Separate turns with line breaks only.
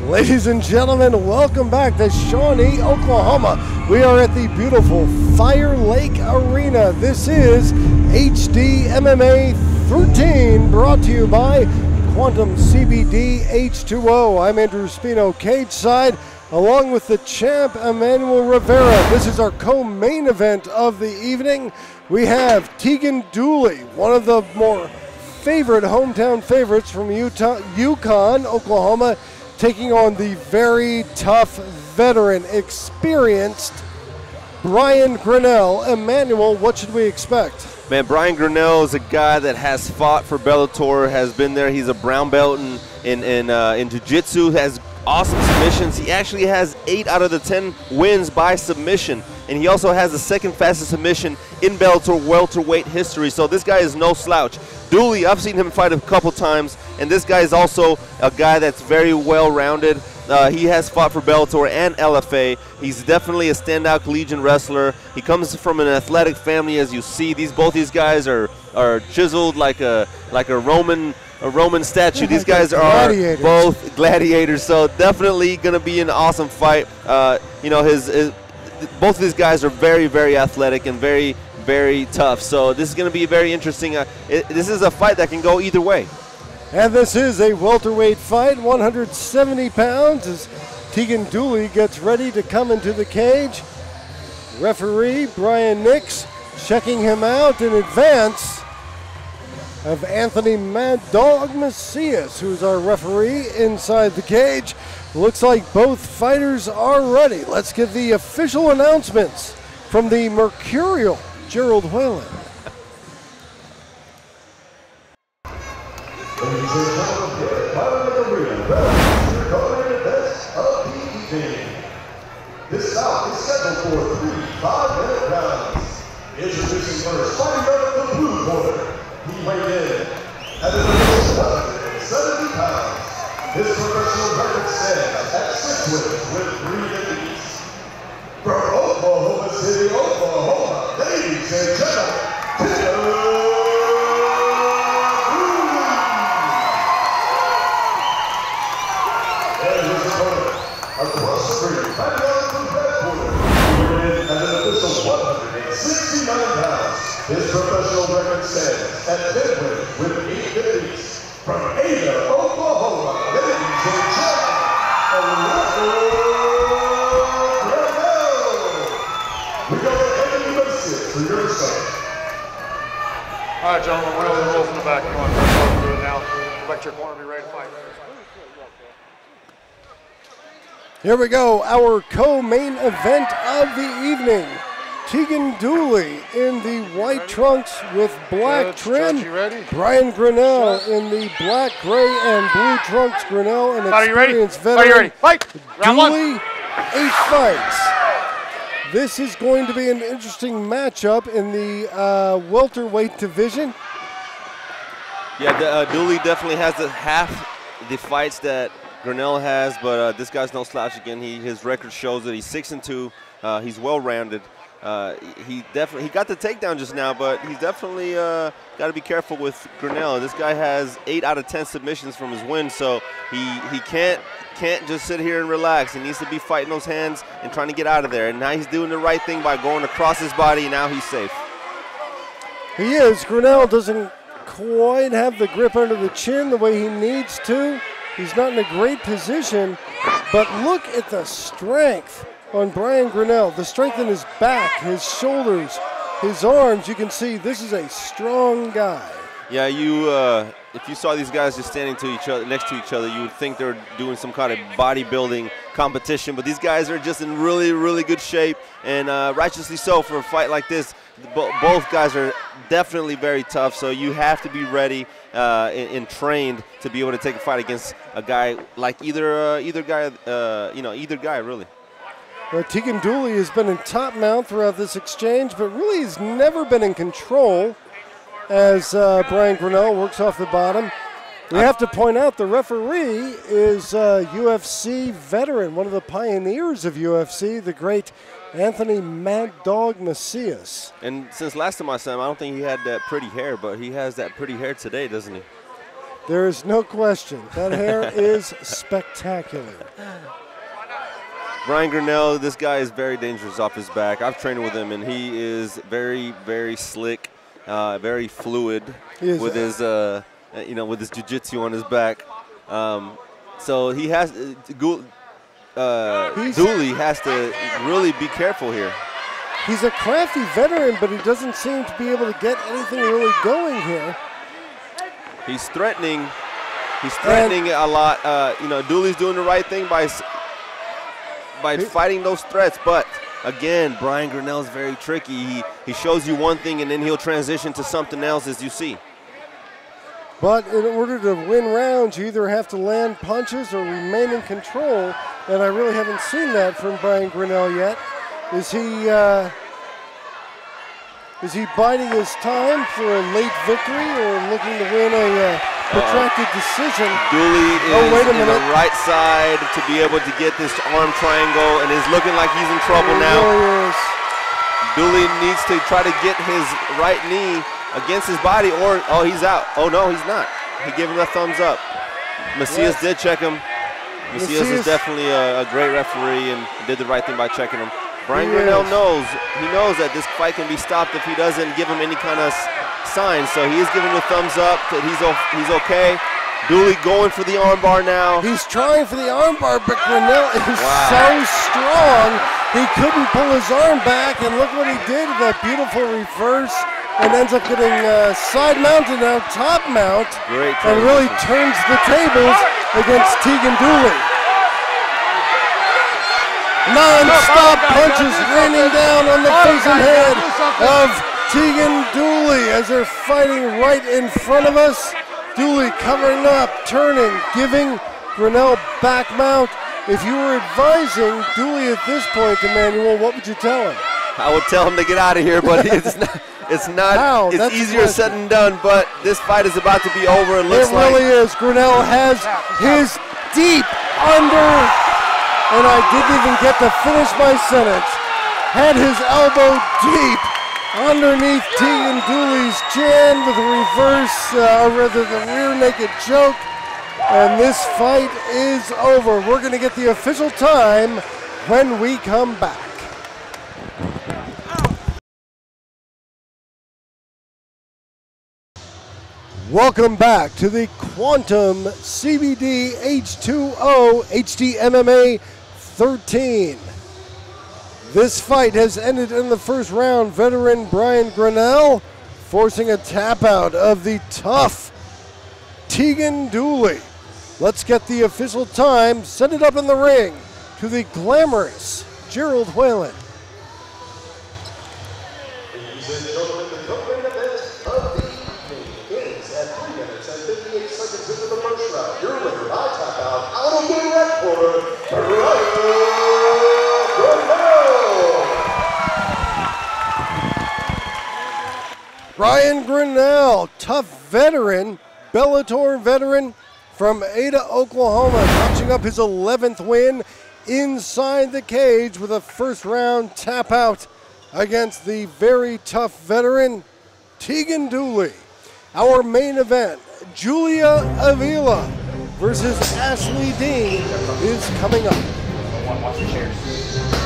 Ladies and gentlemen, welcome back to Shawnee, Oklahoma. We are at the beautiful Firelake Arena. This is HD MMA 13, brought to you by Quantum CBD H2O. I'm Andrew Spino, cage side, along with the champ, Emmanuel Rivera. This is our co-main event of the evening. We have Teagan Dooley, one of the more favorite hometown favorites from Yukon, Oklahoma, taking on the very tough, veteran, experienced Brian Grinnell. Emmanuel, what should we expect?
Man, Brian Grinnell is a guy that has fought for Bellator, has been there. He's a brown belt in jiu-jitsu, has awesome submissions. He actually has 8 out of the 10 wins by submission, and he also has the second fastest submission in Bellator welterweight history. So this guy is no slouch. Dooley, I've seen him fight a couple times, and this guy is also a guy that's very well-rounded. He has fought for Bellator and LFA. He's definitely a standout collegiate wrestler. He comes from an athletic family, as you see. Both these guys are chiseled like a Roman statue. These guys are both gladiators, so definitely going to be an awesome fight. Both of these guys are very, very athletic and very, very tough. So this is going to be very interesting. This is a fight that can go either way.
And this is a welterweight fight, 170 pounds, as Teagan Dooley gets ready to come into the cage. Referee Brian Nix checking him out in advance of Anthony Mad Dog Macias, who's our referee inside the cage. Looks like both fighters are ready. Let's get the official announcements from the mercurial Gerald Whalen.
Ladies and gentlemen, here at Firelake Arena, that's your co-main event of the evening. This bout is scheduled for 3 5-minute rounds. Introducing first, fighting out of the blue corner. He weighed in at an initial 170 pounds. His professional record stands at 6 wins with 3 defeats. From Oklahoma City, Oklahoma, ladies and gentlemen, Teagan. Across the ring, fighting out from red corner, he weighed in at an official 169 pounds. His professional record stands at 10 wins with 8 defeats. From Ada, Oklahoma, ladies and gentlemen, we go to Anthony Macias for your start.
All right, gentlemen, we know the rules in the back. Come on, let's do it now. Go back to your corner, be ready to fight.
Here we go, our co-main event of the evening. Teagan Dooley in the white trunks with black trim. Brian Grinnell in the black, gray, and blue trunks. Grinnell, an experienced veteran.
Are you ready? Fight! Round
Dooley, 8 fights. This is going to be an interesting matchup in the welterweight division.
Yeah, Dooley definitely has half the fights that Grinnell has, but this guy's no slouch again. His record shows that he's 6-2. He's well-rounded. He got the takedown just now, but he's definitely got to be careful with Grinnell. This guy has 8 out of 10 submissions from his win, so he can't just sit here and relax. He needs to be fighting those hands and trying to get out of there. And now he's doing the right thing by going across his body, and now he's safe.
He is. Grinnell doesn't quite have the grip under the chin the way he needs to. He's not in a great position, but look at the strength on Brian Grinnell. The strength in his back, his shoulders, his arms. You can see this is a strong guy.
Yeah, if you saw these guys just standing next to each other, you would think they're doing some kind of bodybuilding competition. But these guys are just in really, really good shape, and righteously so for a fight like this. Both guys are definitely very tough, so you have to be ready and trained to be able to take a fight against a guy like either guy really.
Teagan Dooley has been in top mount throughout this exchange, but really has never been in control as Brian Grinnell works off the bottom. We have to point out the referee is a UFC veteran, one of the pioneers of UFC, the great Anthony Mad Dog Macias.
And since last time I saw him, I don't think he had that pretty hair, but he has that pretty hair today, doesn't he?
There is no question. That hair is spectacular.
Brian Grinnell, this guy is very dangerous off his back. I've trained with him, and he is very, very slick, very fluid with his, with his jiu-jitsu on his back. So he has, Dooley has to really be careful here.
He's a crafty veteran, but he doesn't seem to be able to get anything really going here.
He's threatening. He's threatening a lot. Dooley's doing the right thing by fighting those threats. But again, Brian Grinnell is very tricky. He shows you one thing, and then he'll transition to something else, as you see.
But in order to win rounds, you either have to land punches or remain in control. And I really haven't seen that from Brian Grinnell yet. Is he biding his time for a late victory or looking to win a protracted decision?
Dooley is in the right side to be able to get this arm triangle, and is looking like he's in trouble now.
Really is.
Dooley needs to try to get his right knee against his body, or, he's out. Oh, no, he's not. He gave him a thumbs up. Macias did check him. Macias is definitely a great referee and did the right thing by checking him. Brian Grinnell knows that this fight can be stopped if he doesn't give him any kind of sign. So he is giving him a thumbs up that he's okay. Dooley going for the armbar now.
He's trying for the armbar, but Grinnell is so strong he couldn't pull his arm back. And look what he did with that beautiful reverse, and ends up getting side mount and now top mount.
Great.
And really turns the tables against Teagan Dooley. Non-stop punches raining down on the face and head of Teagan Dooley as they're fighting right in front of us. Dooley covering up, turning, giving Grinnell back mount. If you were advising Dooley at this point, Emmanuel, what would you tell him?
I would tell him to get out of here, but it's not. It's easier said than done, but this fight is about to be over. It looks like.
It really is. Grinnell has his deep under. And I didn't even get to finish my sentence. Had his elbow deep underneath Teagan Dooley's chin with a the rear naked choke. And this fight is over. We're going to get the official time when we come back. Welcome back to the Quantum CBD H2O HD MMA 13. This fight has ended in the first round. Veteran Brian Grinnell forcing a tap out of the tough Teagan Dooley. Let's get the official time. Send it up in the ring to the glamorous Gerald Whalen.
Ladies and gentlemen, the co-main event of the evening begins at 3 minutes and 58 seconds into the first round. Your winner by tap out of the red corner, Brian Grinnell.
Brian Grinnell, tough veteran, Bellator veteran from Ada, Oklahoma, notching up his 11th win inside the cage with a first round tap out against the very tough veteran Teagan Dooley. Our main event, Julia Avila versus Ashley Dean, is coming up.
Watch your chairs.